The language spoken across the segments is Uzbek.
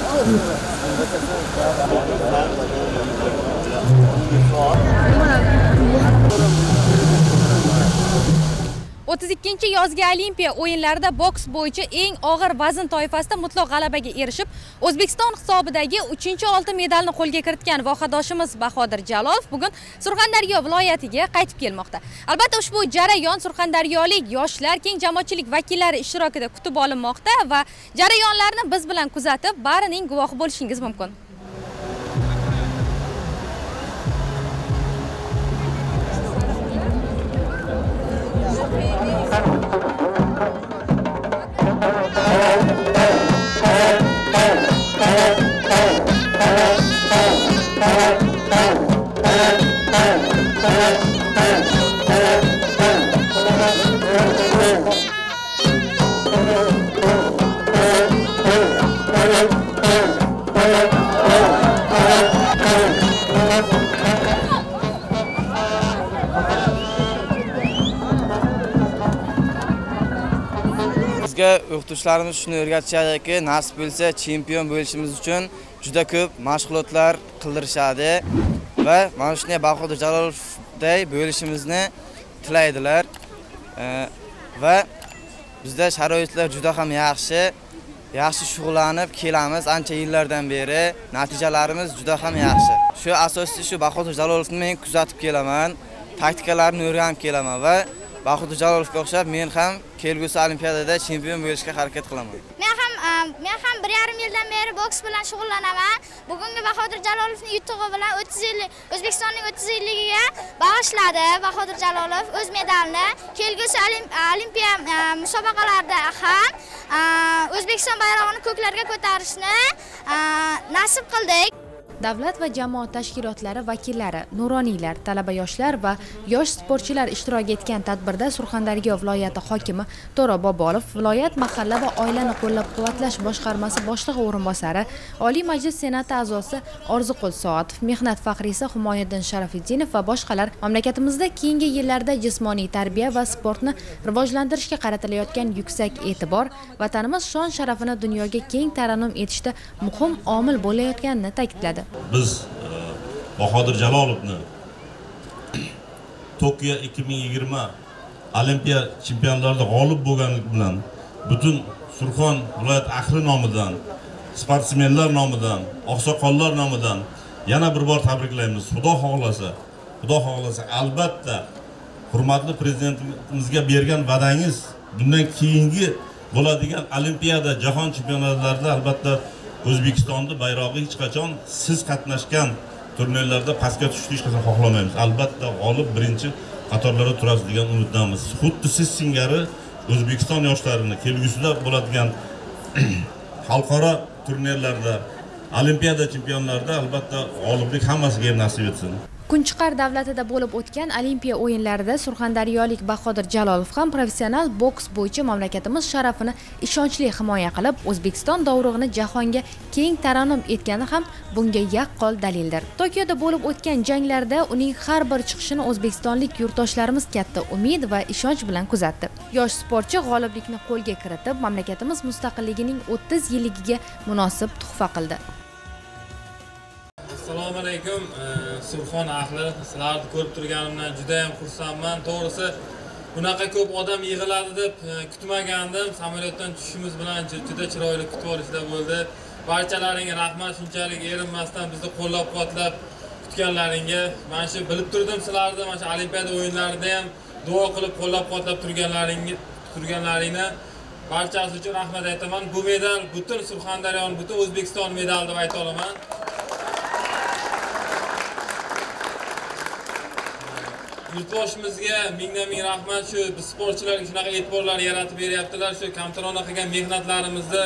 Ikkinchi yozgi Olimpiya o'yinlarida boks bo'yicha eng og'ir vazn toifasida mutlaq g'alabaga erishib, O'zbekiston hisobidagi 3-oltin medalni qo'lga kiritgan vohadoshimiz Bahodir Jalolov bugun Surxondaryo viloyatiga qaytib kelmoqda. Albatta ushbu jarayon surxondaryolik yoshlar, keng jamoatchilik vakillari ishtirokida kutib olinmoqda va jarayonlarni biz bilan kuzatib, barining guvohi bo'lishingiz mumkin. O'qituvchilarimiz shuni o'rgatishadiki, nasib bo'lsa chempion bo'lishimiz uchun juda ko'p mashg'ulotlar qildirishadi va mana shunday Bahodir Jalolovday bo'lishimizni tilaydilar. Va bizda sharoitlar juda ham yaxshi shug'ullanib kelamiz ancha yillardan beri. Natijalarimiz juda ham yaxshi. Shu asosida shu Bahodir Jalolovni men kuzatib kelaman, taktikalarni o'rganib kelaman va Bahodir Jalolovga o'xshab men ham kelgusi Olimpiadada chempion bo'lishga harakat qilaman. Men ham 1,5 yildan beri boks bilan shug'ullanaman. Bugungi Bahodir Jalolovning yutug'i bilan 30 yillik O'zbekistonning 30 yilligiga bag'ishladi. Bahodir Jalolov o'z medalini kelgusi Olimpiya musobaqalarida ham O'zbekiston bayrog'ini ko'klarga ko'tarishni nasib qildik. Davlat va jamoat tashkilotlari vakillari, nuroniylar, talaba yoshlar va yosh sportchilar ishtirok etgan tadbirda Surxondaryo viloyati hokimi To'ra Bobolov, viloyat mahalla va oilani qo'llab-quvvatlash boshqarmasi boshlig'i o'rinbosari, Oliy Majlis Senati a'zosi Orziqul Soatov, mehnat faxriysi Humoyiddin Sharafiddinov va boshqalar mamlakatimizda keyingi yillarda jismoniy tarbiya va sportni rivojlantirishga qaratilayotgan yuksak e'tibor, vatanimiz shon-sharafini dunyoga keng tarannum etishda muhim omil bo'layotganini ta'kidladi. Biz Bahodir Jalolovni Tokio 2020 Olimpiya chempionlarida g'olib bo'lganlik bilan butun Surxon viloyat ahli nomidan, sportsmenlar nomidan, oqsoqollar nomidan yana bir bor tabriklaymiz. Xudo xohlasa albatta hurmatli prezidentimizga bergan va'dangiz bundan keyingi bo'ladigan Olimpiada, jahon chempionatlarida albatta O'zbekistonda bayrog'i hech qachon siz qatnashgan turnirlarda pastga tushishni hech qachon xohlamaymiz. Albatta g'olib birinchi qatorlarda turasiz degan umiddamiz. Xuddi siz singari O'zbekiston yoshlarini kelgusida bo'ladigan xalqaro turnirlarda, Olimpiada chempionlarida albatta g'oliblik hammasiga nasib etsin. Kunchiqar davlatida bo'lib o'tgan Olimpiya o'yinlarida surxondaryolik Bahodir Jalolov ham professional boks bo'yicha mamlakatimiz sharafini ishonchli himoya qilib, O'zbekiston dovrug'ini jahonga keng tarannum etgani ham bunga yaqqol dalildir. Tokioda bo'lib o'tgan janglarda uning har bir chiqishini o'zbekistonlik yurtdoshlarimiz katta umid va ishonch bilan kuzatdi. Yosh sportchi g'oliblikni qo'lga kiritib, mamlakatimiz mustaqilligining 30 yilligiga munosib tuhfa qildi. Assalomu alaykum, Surxon ahli. Sizlarni ko'rib turganimdan juda ham xursandman. To'g'risi, bunaqa ko'p odam yig'iladi deb kutmagandim. Samolyotdan tushishimiz bilan juda chiroyli kutib olishlar bo'ldi. Barchalaringga rahmat, shunchalik erinmasdan bizni qo'llab-quvvatlab kutganlaringga. Men shu bilib turdim sizlarni, mana shu Olimpiada o'yinlarida ham duo qilib qo'llab-quvvatlab turganlaringni barchasi uchun rahmat aytaman. Bu medal butun Surxondaryoning, butun O'zbekiston medali deb ayta olaman. Yurtboshimizga mingdan-ming rahmat. Shu biz sportchilarga shunaqa e'tiborlar yaratib beryaptilar. Shu kamtarona qilgan mehnatlarimizni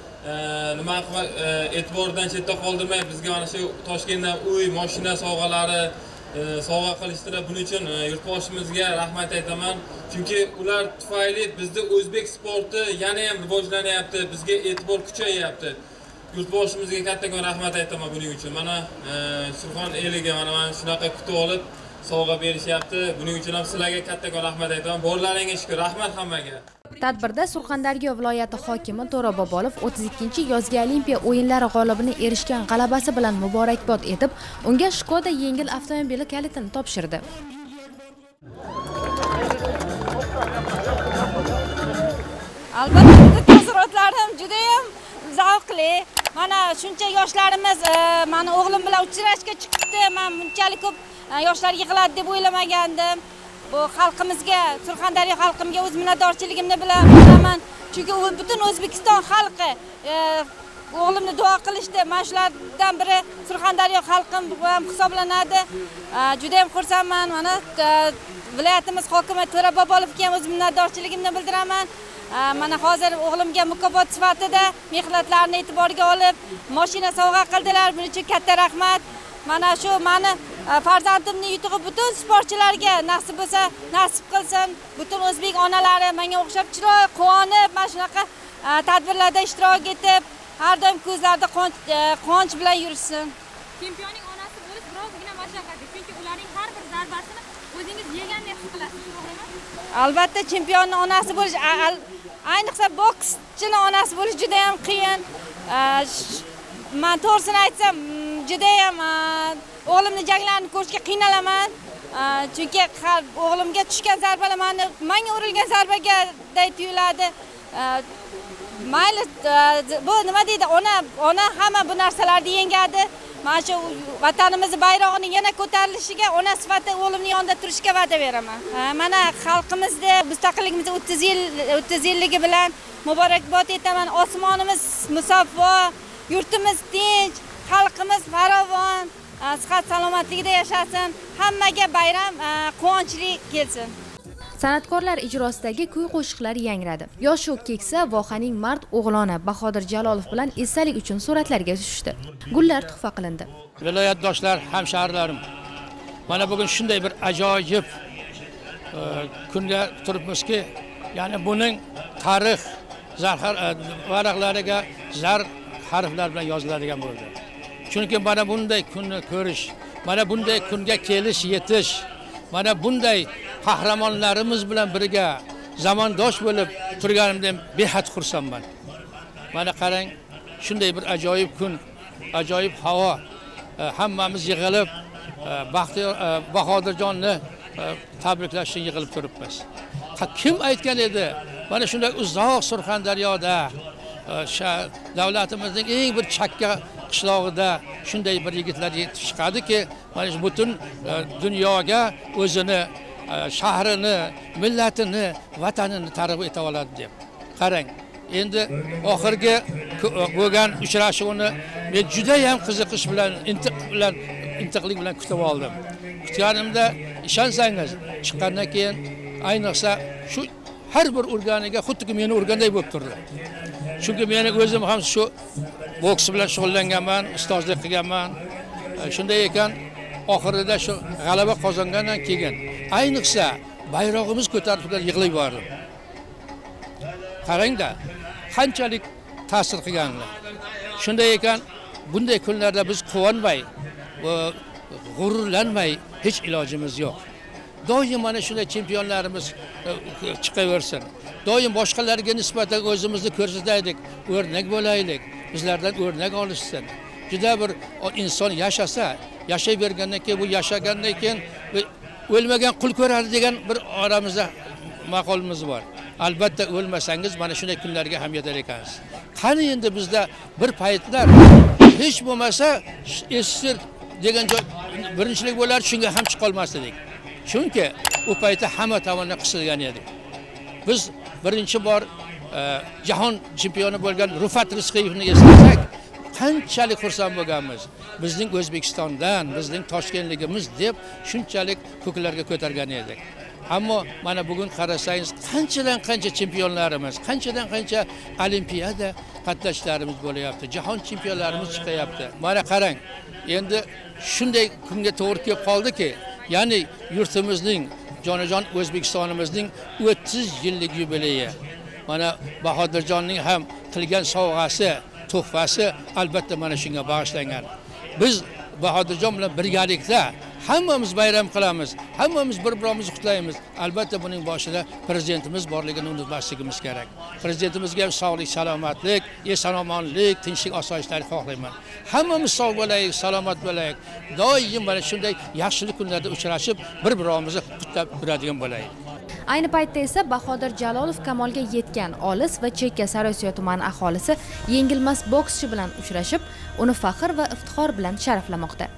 e'tibordan chetda qoldirmay bizga mana shu Toshkentdan uy, mashina sovg'alari sovg'a qilishdilar. Buning uchun yurtboshimizga rahmat aytaman. Chunki ular tufayli bizda o'zbek sporti yana ham rivojlanyapti, bizga e'tibor kuchayyapti. Yurtboshimizga kattakon rahmat aytaman buning uchun. Mana Surxon eliga mana shunaqa kutib olib sovg'a berishyapti. Buning uchun ham sizlarga kattakon rahmat aytaman. Borlaringga shukr, rahmat hammaga. Tadbirda Surxondaryo viloyati hokimi To'ra Bobolov 32-yozgi Olimpiya o'yinlari g'olibini erishgan g'alabasi bilan muborakbod etib, unga Skoda yengil avtomobili kalitini topshirdi. Albatta, taassurotlarim juda ham zavqli. Mana shuncha yoshlarimiz meni o'g'lim bilan uchrashga chiqibdi. Men bunchalik ko'p yoshlar yig'iladi deb o'ylamagandim. Bu xalqimizga, Surxondaryo xalqimga o'z minnatdorchiligimni bilaman. Chunki butun O'zbekiston xalqi o'g'limni duo qilishdi. Mana shulardan biri Surxondaryo xalqim ham hisoblanadi. Juda ham xursandman. Mana viloyatimiz hokimi To'ra Bobolovga ham o'z minnatdorchiligimni bildiraman. Mana hozir o'g'limga mukofot sifatida mehnatlarini e'tiborga olib, mashina sovg'a qildilar. Buning uchun katta rahmat. Mana shu meni farzandimning yutug'i butun sportchilarga nasib bo'lsa, nasib qilsin. Butun o'zbek onalari menga o'xshab chiroy quvonib, mana shunaqa tadbirlarda ishtirok etib, har doim ko'zlarida quvonch bilan yursin. Chempionning onasi bo'lish birozgina mashaqqatli, chunki ularning har bir zarbasini o'zingiz yegandek his qilasiz, to'g'rimi? Albatta, chempionning onasi bo'lish, ayniqsa bokschining onasi bo'lish juda ham qiyin. Men to'g'risini aytsam, juda ham o'g'limni janglarini ko'rishga qiynalaman. Chunki o'g'limga tushgan zarbalar menga urilgan zarbaga tuyuladi. Mayli, bu nima deydi, ona hamma bu narsalarni yengadi. Mana shu vatanimizni bayrog'ining yana ko'tarilishiga ona sifatida o'g'limning yonida turishga va'da beraman. Mana xalqimizda mustaqilligimiz 30 yilligi bilan muborakbod etaman. Osmonimiz musaffo, yurtimiz tinch, xalqimiz farovon, sihat salomatligida yashasin. Hammaga bayram quvonchli kelsin. San'atkorlar ijrosidagi kuy-qo'shiqlar yangradi. Yosh-u keksa vohaning mard o'g'loni Bahodir Jalolov bilan esdalik uchun suratlarga tushdi. Gullar tuhfa qilindi. Viloyatdoshlar, hamshahrilarim, mana bugun shunday bir ajoyib kunga turibmizki, ya'ni buning tarix varaqlariga zar harflar bilan yoziladigan bo'ldi. Chunki mana bunday kunni ko'rish, mana bunday kunga kelish, yetish, mana bunday qahramonlarimiz bilan birga zamondosh bo'lib turganimdan behad xursandman. Mana qarang, shunday bir ajoyib kun, ajoyib havo, hammamiz yig'ilib Bahodirjonni tabriklash uchun yig'ilib turibmiz. Kim aytgan edi? Mana shunday uzoq Surxondaryoda, davlatimizning eng bir chakka qishlog'ida shunday bir yigitlar yetib chiqadiki, mana shu butun dunyoga o'zini, shahrini, millatini, vatanini targ'ib eta oladi deb. Qarang, endi oxirgi bo'lgan uchrashuvni men juda ham qiziqish bilan, intiqlik bilan kutib oldim. Kutganimda ishonsangiz, chiqqandan keyin ayniqsa shu har bir urganiga xuddi meni urganday bo'lib turdi. Chunki meni o'zim ham shu boks bilan shug'ullanganman, ustozlik qilganman. Shunday ekan, oxirida shu g'alaba qozongandan keyin ayniqsa bayrog'imiz ko'tarib turgan yig'lab bordim. Qarangda, qanchalik ta'sir qilganlar. Shunday ekan, bunday kunlarda biz quvonmay, g'ururlanmay hech ilojimiz yo'q. Doim mana shunday chempionlarimiz chiqaversin. Doim boshqalarga nisbatan o'zimizni ko'rsataylik, o'rnak bo'laylik, bizlardan o'rnak olishsin. Juda bir inson yashasa, yashayvergandan keyin, bu yashagandan keyin o'lmagan qul ko'radi degan bir oramizda maqolimiz bor. Albatta o'lmasangiz mana shunday kunlarga ham yetar ekansiz. Qani endi bizda bir paytlar hech bo'lmasa esir degan joy birinchilik bo'lar, shunga ham chiqa olmasdik. Chunki u paytda hamma tomonidan qisilgan edi. Biz birinchi bor jahon chempioni bo'lgan Rufat Rizqiyevni eslasak, qanchalik xursand bo'lganmiz. Bizning O'zbekistondan, bizning Toshkentligimiz deb shunchalik ko'klarga ko'targan edik. Ammo mana bugun qarasangiz, qanchadan qancha chempionlarimiz, qanchadan qancha olimpiyada qatnashchilarimiz bo'layapti, jahon chempionlarimiz chiqayapti. Mana qarang, endi shunday kunga to'g'ri kelib qoldiki, ya'ni yurtimizning, jonajon O'zbekistonimizning 30 yillik yubileyi. Mana Bahodirjonning ham qilgan sovg'asi, tuhfasi albatta mana shunga bag'ishlangan. Biz Bahodirjon bilan birgalikda hammamiz bayram qilamiz, hammamiz bir-birimizni qutlaymiz. Albatta buning boshida prezidentimiz borligini unutmasligimiz kerak. Prezidentimizga ham sog'lik, salomatlik, eson-omonlik, tinchlik, osoyishtalik xohlayman. Hammamiz sog' bo'laylik, salomat bo'laylik. Doim mana shunday yaxshilik kunlarda uchrashib, bir-birimizni qutlab yuradigan bo'laylik. Ayni paytda esa Bahodir Jalolov kamolga yetgan olis va chekka Sariosiyo tumani aholisi yengilmas bokschi bilan uchrashib, uni faxr va iftixor bilan sharaflamoqda.